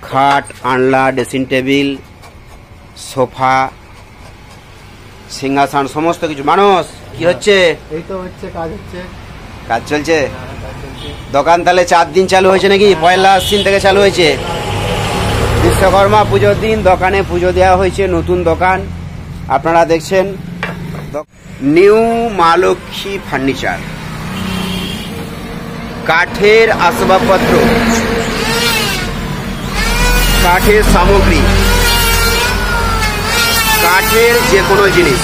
খাট, আনলা, dressing table, sofa, সিংহাসন, সমস্ত কিছু। মানুষ কি হচ্ছে? এই তো হচ্ছে, কাজ হচ্ছে। কাজ চলছে। দোকান তাহলে 4 দিন চালু হয়েছে নাকি? পয়লা আশ্বিন থেকে চালু হয়েছে। বিশ্বকর্মা পুজোর দিন দোকানে পুজো দেওয়া হয়েছে, নতুন দোকান আপনারা দেখছেন। নিউ মা লক্ষ্মী ফার্নিচার, কাঠের আসবাবপত্র, কাঠের সামগ্রী, কাঠের যে কোনো জিনিস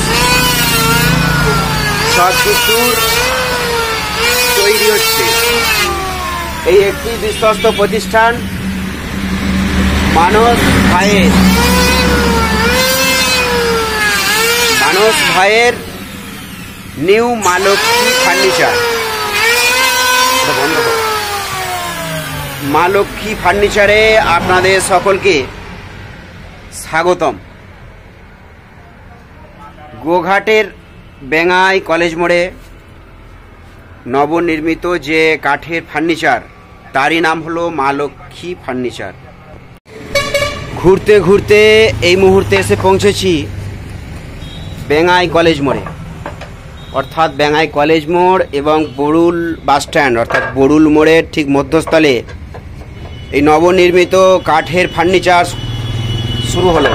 সব কিছুর তৈরি হচ্ছে। এই একটি বিশ্বস্ত প্রতিষ্ঠান মানস ভাইয়ের নিউ মা লক্ষ্মী ফার্নিচার। মা লক্ষ্মী ফার্নিচারে আপনাদের সকলকে স্বাগতম। গোঘাটের বেঙ্গাই কলেজ মোড়ে নবনির্মিত যে কাঠের ফার্নিচার, তারই নাম হলো মা লক্ষ্মী ফার্নিচার। ঘুরতে ঘুরতে এই মুহূর্তে এসে পৌঁছেছি বেঙ্গাই কলেজ মোড়ে, অর্থাৎ বেঙ্গাই কলেজ মোড় এবং বড়ুল বাস স্ট্যান্ড অর্থাৎ বড়ুল মোড়ের ঠিক মধ্যস্থলে এই নবনির্মিত কাঠের ফার্নিচার শুরু হলো।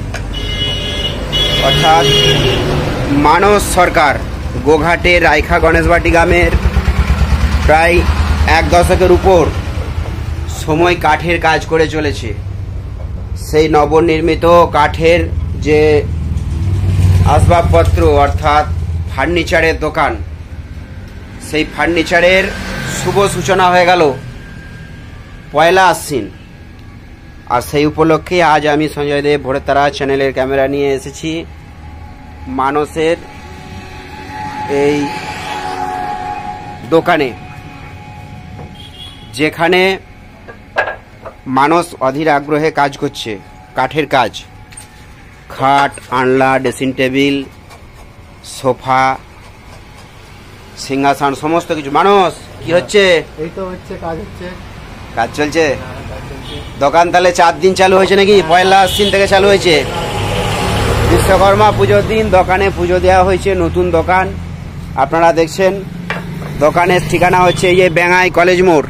অর্থাৎ মানস সরকার গোঘাটের রাইখা গণেশবাটি গ্রামের প্রায় 1 দশকের উপর সময় কাঠের কাজ করে চলেছে। সেই নবনির্মিত কাঠের যে আসবাবপত্র অর্থাৎ ফার্নিচারের দোকান, সেই ফার্নিচারের শুভ সূচনা হয়ে গেল পয়লা আশ্বিন। আর সেই উপলক্ষে আজ আমি সঞ্জয় দেব ভোরের তারা চ্যানেলের ক্যামেরা নিয়ে এসেছি মানসের এই দোকানে, যেখানে মানুষ অধীর আগ্রহে কাজ করছে। কাঠের কাজ, খাট, আনলা, ড্রেসিং টেবিল, সোফা, সিংহাসন, সমস্ত কিছু। মানুষ কি হচ্ছে? এই তো হচ্ছে, কাজ হচ্ছে। কাজ চলছে। দোকান তাহলে 4 দিন চালু হয়েছে নাকি? পয়লা আশ্বিন থেকে চালু হয়েছে। বিশ্বকর্মা পুজোর দিন দোকানে পুজো দেওয়া হয়েছে, নতুন দোকান আপনারা দেখছেন। দোকানের ঠিকানা হচ্ছে এই যে বেঙ্গাই কলেজ মোড়,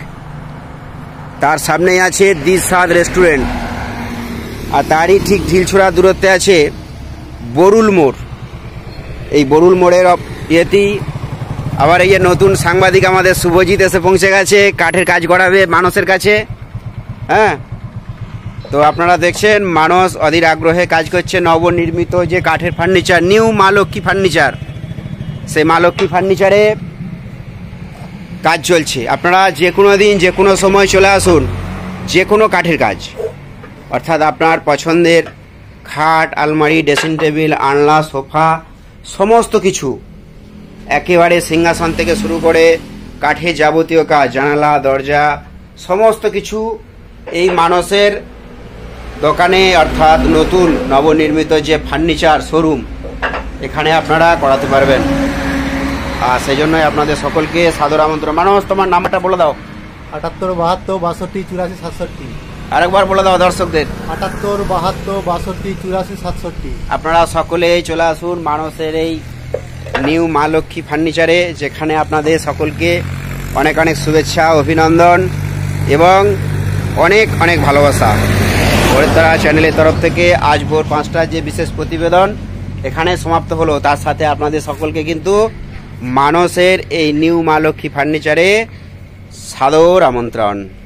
তার সামনেই আছে দিশাদ রেস্টুরেন্ট, আর তারই ঠিক ঢিলছোড়া দূরত্বে আছে বড়ুল মোড়। এই বড়ুল মোড়ের ইয়েতেই আবার এই যে নতুন সাংবাদিক আমাদের শুভজিৎ এসে পৌঁছে গেছে, কাঠের কাজ করাবে মানুষের কাছে। হ্যাঁ, তো আপনারা দেখছেন মানুষ অধীর আগ্রহে কাজ করছে নবনির্মিত যে কাঠের ফার্নিচার, নিউ মা লক্ষ্মী ফার্নিচার। সেই মা লক্ষ্মী ফার্নিচারে কাজ চলছে। আপনারা যে কোনো দিন যে কোনো সময় চলে আসুন, যে কোনো কাঠের কাজ অর্থাৎ আপনার পছন্দের খাট, আলমারি, ড্রেসিং টেবিল, আনলা, সোফা, সমস্ত কিছু, একেবারে সিংহাসন থেকে শুরু করে কাঠের যাবতীয় কাজ, জানালা, দরজা, সমস্ত কিছু এই মানুষের দোকানে অর্থাৎ নতুন নবনির্মিত যে ফার্নিচার শোরুম, এখানে আপনারা করাতে পারবেন। আর সেই জন্যই আপনাদের সকলকে সাদর আমন্ত্রণ। মানুষ, তোমার নামটা বলে দাও। 78 72 62 84 67। আরেকবার বলে দাও দর্শকদের। 78 72 62 84 67। আপনারা সকলেই চলে আসুন মানুষের এই নিউ মা লক্ষ্মী ফার্নিচারে, যেখানে আপনাদের সকলকে অনেক অনেক শুভেচ্ছা, অভিনন্দন এবং অনেক অনেক ভালোবাসা। ভোরের তারা চ্যানেলের তরফ থেকে আজ ভোর 5টার যে বিশেষ প্রতিবেদন এখানে সমাপ্ত হলো, তার সাথে আপনাদের সকলকে কিন্তু মানসের এই নিউ মা লক্ষ্মী ফার্নিচারে সাদর আমন্ত্রণ।